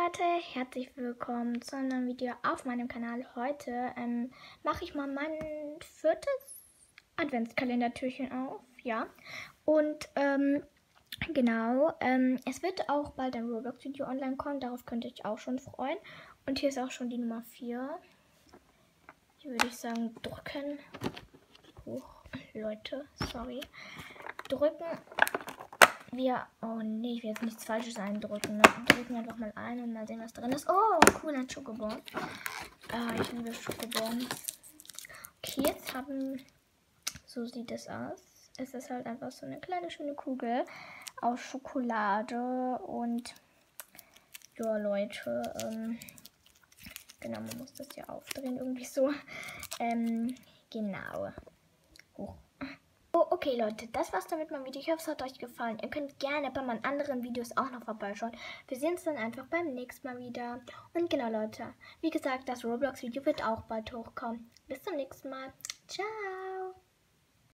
Leute, herzlich willkommen zu einem neuen Video auf meinem Kanal. Heute mache ich mal mein 4. Adventskalendertürchen auf, ja. Und genau, es wird auch bald ein Roblox-Video online kommen, darauf könnt ihr euch auch schon freuen. Und hier ist auch schon die Nummer 4. Hier würde ich sagen, drücken. Leute, sorry. Drücken. Oh nee, ich will jetzt nichts Falsches eindrücken. Ne? Drücken einfach mal ein und mal sehen, was drin ist. Oh, cool, ein Schokobon. Ich liebe Schokobons. Okay, jetzt so sieht es aus. Es ist halt einfach so eine kleine, schöne Kugel aus Schokolade. Und ja, Leute, genau, man muss das ja aufdrehen, irgendwie so. Genau. Okay Leute, das war's damit mit meinem Video. Ich hoffe, es hat euch gefallen. Ihr könnt gerne bei meinen anderen Videos auch noch vorbeischauen. Wir sehen uns dann einfach beim nächsten Mal wieder. Und genau Leute, wie gesagt, das Roblox-Video wird auch bald hochkommen. Bis zum nächsten Mal. Ciao!